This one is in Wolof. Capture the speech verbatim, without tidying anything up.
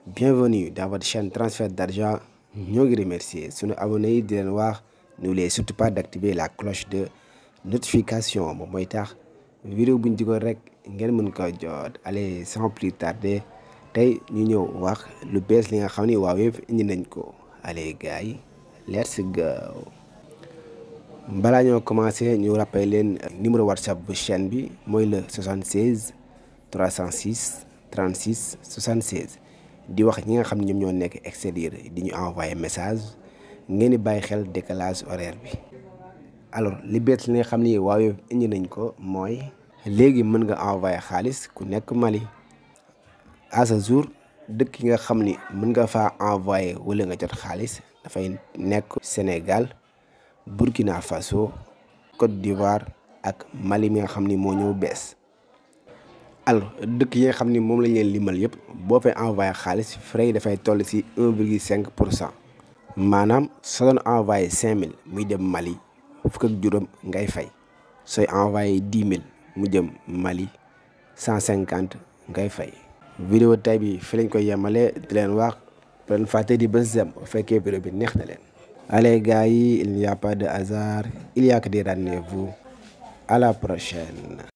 Bienvenue dans votre chaîne transfert d'argent. ñoo ngi remercier sunu abonnés yi di leen wax n'oubliez surtout pas d'activer la cloche de notification moom mooy tax vidéo buñ digoon rek ngeen mën ko jot. Allez sans plus tarder tey ñu ñëw wax lu bees li nga xam ni Huawei indi nañ ko. Allez gars yi let's go. balaa ñoo commencé ñu rappelé leen numéro WhatsApp bu chaîne bi mooy le soixante-seize trois cent six trente-six soixante-seize. di wax ñi nga xam ne ñoom ñoo nekk extérieur di ñu envoyé message ngeen di bàyyi xel décalage horaire bi. alors li bees li nga xam ni Huawei indi nañ ko mooy léegi mën nga envoyé xaalis ku nekk Mali. à ce jour dëkk yi nga xam ni mën nga faa envoyé wala nga jot xaalis dafay nekk Sénégal, Burkina Faso, Côte d'Ivoire ak Mali mi nga xam ni moo ñëw bees. alors dëkk yi nga xam ni moom lañ leen limal yëpp boo fay envoyé xaalis frais yi dafay toll ci un virgule cinq pour cent maanaam soo doon envoyé cinq mille muy dem Mali fukk ak juróom ngay fay sooy envoyé dix mille mu jëm Mali cent cinquante ngay fay. vidéo tay bi fi lañ koy yemale di leen wax bu leen fàtte di bës zem bu fekkee vidéo bi neex na leen. allez gars yi il n'y a pas de hasard il y a que des rendez-vous. À la prochaine.